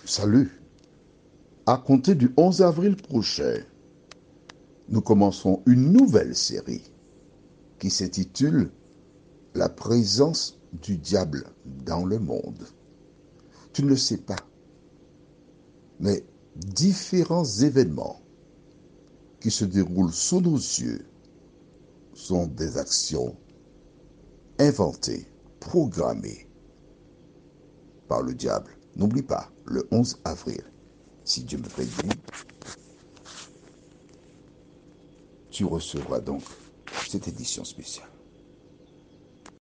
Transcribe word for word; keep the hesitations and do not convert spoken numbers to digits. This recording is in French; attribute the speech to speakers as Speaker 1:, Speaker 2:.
Speaker 1: Salut. À compter du onze avril prochain, nous commençons une nouvelle série qui s'intitule La présence du diable dans le monde. Tu ne le sais pas, mais différents événements qui se déroulent sous nos yeux sont des actions inventées, programmées par le diable. N'oublie pas, le onze avril, si Dieu me bénit, tu recevras donc cette édition spéciale.